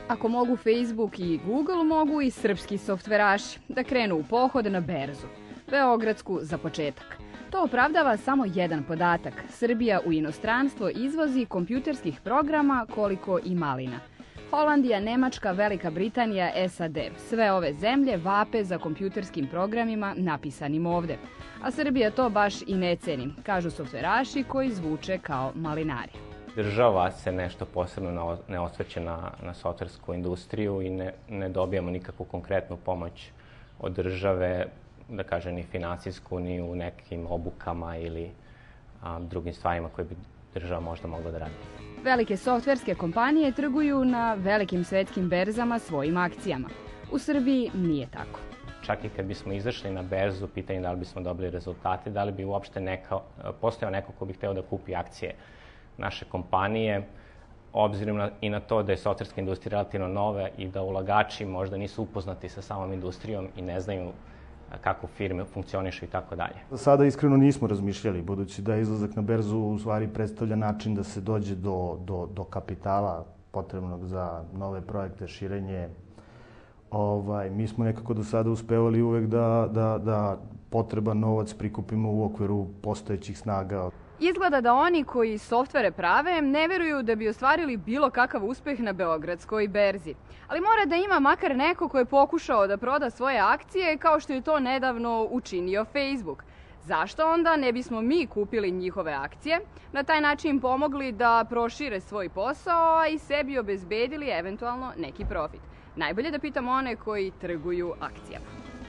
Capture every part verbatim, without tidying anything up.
Ako mogu Facebook i Google, mogu i srpski softveraši da krenu u pohod na berzu. Beogradsku za početak. To opravdava samo jedan podatak. Srbija u inostranstvo izvozi kompjuterskih programa koliko i malina. Holandija, Nemačka, Velika Britanija, S A D. Sve ove zemlje vape za kompjuterskim programima napisanim ovde. A Srbija to baš i ne ceni, kažu softveraši koji zvuče kao malinari. Država se nešto posebno ne osvrće na, na softversku industriju i ne, ne dobijamo nikakvu konkretnu pomoć od države, da kažem, ni finansijsku, ni u nekim obukama ili a, drugim stvarima koje bi država možda mogla da radi. Velike softverske kompanije trguju na velikim svetskim berzama svojim akcijama. U Srbiji nije tako. Čak i kad bismo izašli na berzu, pitanje da li bismo dobili rezultate, da li bi uopšte neka, postojao neko ko bi hteo da kupi akcije naše kompanije, obzirom na, i na to da je softverska industrija relativno nova i da ulagači možda nisu upoznati sa samom industrijom i ne znaju kako firme funkcionišu i tako dalje. Za sada iskreno nismo razmišljali, budući da izlazak na berzu u stvari predstavlja način da se dođe do, do, do kapitala potrebnog za nove projekte, širenje. Ovaj, mi smo nekako do sada uspevali uvek da, da, da potreban novac prikupimo u okviru postojećih snaga. Izgleda da oni koji softvere prave ne veruju da bi ostvarili bilo kakav uspeh na Beogradskoj berzi. Ali mora da ima makar neko ko je pokušao da proda svoje akcije kao što je to nedavno učinio Facebook. Zašto onda ne bismo mi kupili njihove akcije, na taj način pomogli da prošire svoj posao, a i sebi obezbedili eventualno neki profit? Najbolje da pitamo one koji trguju akcijama.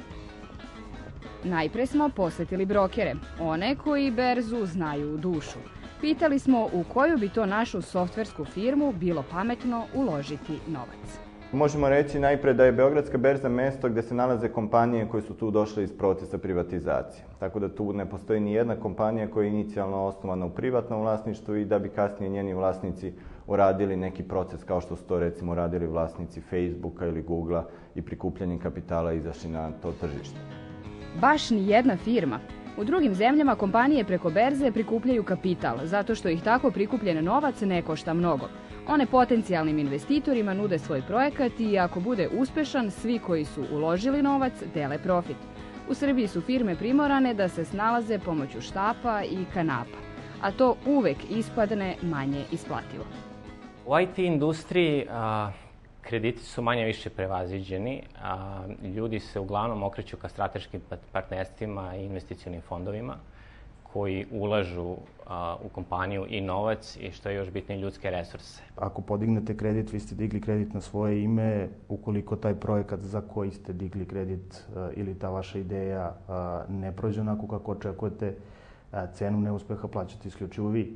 Najpre smo posetili brokere, one koji berzu znaju u dušu. Pitali smo u koju bi to našu softversku firmu bilo pametno uložiti novac. Možemo reći najpre da je Beogradska berza mesto gde se nalaze kompanije koje su tu došle iz procesa privatizacije. Tako da tu ne postoji ni jedna kompanija koja je inicijalno osnovana u privatnom vlasništvu i da bi kasnije njeni vlasnici uradili neki proces kao što su to recimo radili vlasnici Facebooka ili Googlea i prikupljanjem kapitala izašli na to tržište. Baš ni jedna firma. U drugim zemljama kompanije preko berze prikupljaju kapital, zato što ih tako prikupljen novac ne košta mnogo. One potencijalnim investitorima nude svoj projekat i ako bude uspešan, svi koji su uložili novac dele profit. U Srbiji su firme primorane da se snalaze pomoću štapa i kanapa, a to uvek ispadne manje isplativo. U I T industriji a, krediti su manje više prevaziđeni, a ljudi se uglavnom okreću ka strateškim partnerstvima i investicionim fondovima koji ulažu a, u kompaniju i novac i što je još bitnije ljudske resurse. Ako podignete kredit, vi ste digli kredit na svoje ime, ukoliko taj projekat za koji ste digli kredit a, ili ta vaša ideja a, ne prođe onako kako očekujete, a, cenu neuspeha plaćate isključivo vi.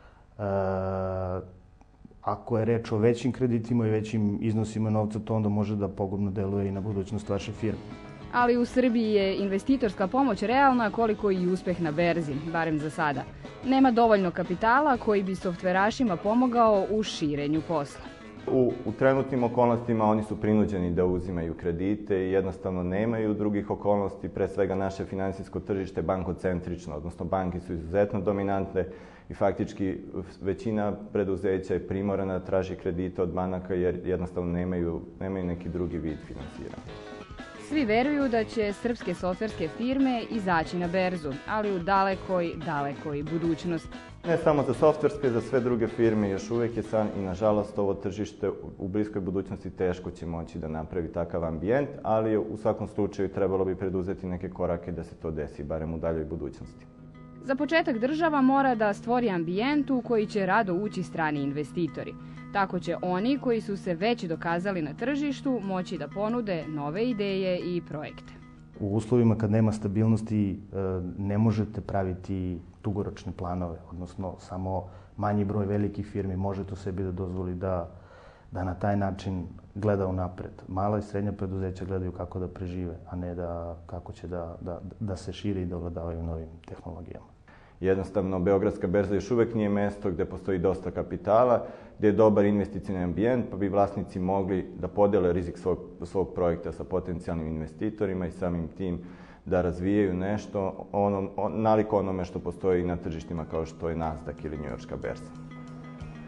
A, Ako je reč o većim kreditima i većim iznosima novca, to onda može da pogubno deluje i na budućnost vaše firme. Ali u Srbiji je investitorska pomoć realna koliko i uspeh na berzi, barem za sada. Nema dovoljno kapitala koji bi softverašima pomogao u širenju posla. U, u trenutnim okolnostima oni su prinuđeni da uzimaju kredite i jednostavno nemaju drugih okolnosti, pre svega naše finansijsko tržište bankocentrično, odnosno banke su izuzetno dominantne i faktički većina preduzeća je primorana da traži kredite od banaka jer jednostavno nemaju, nemaju neki drugi vid finansiranja. Svi veruju da će srpske softverske firme izaći na berzu, ali u dalekoj, dalekoj budućnosti. Ne samo za softverske, za sve druge firme još uvek je san i nažalost ovo tržište u bliskoj budućnosti teško će moći da napravi takav ambijent, ali u svakom slučaju trebalo bi preduzeti neke korake da se to desi, barem u daljoj budućnosti. Za početak država mora da stvori ambijent u koji će rado ući strani investitori. Tako će oni koji su se već dokazali na tržištu moći da ponude nove ideje i projekte. U uslovima kad nema stabilnosti ne možete praviti dugoročne planove, odnosno samo manji broj velikih firmi može to sebi da dozvoli da, da na taj način gleda unapred. Mala i srednja preduzeća gledaju kako da prežive, a ne da, kako će da, da, da se širi i da ovladavaju novim tehnologijama. Jednostavno, Beogradska berza još uvek nije mesto gde postoji dosta kapitala, gde je dobar investicijni ambijent, pa bi vlasnici mogli da podele rizik svog, svog projekta sa potencijalnim investitorima i samim tim da razvijaju nešto ono, on, naliko onome što postoji na tržištima kao što je Nasdaq ili Njujorška berza.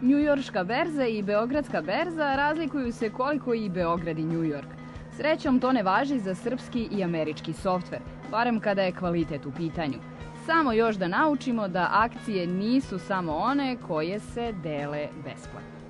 Njujorška berza i Beogradska berza razlikuju se koliko i Beograd i Njujork. Srećom, to ne važi za srpski i američki softver, barem kada je kvalitet u pitanju. Samo još da naučimo da akcije nisu samo one koje se dele besplatno.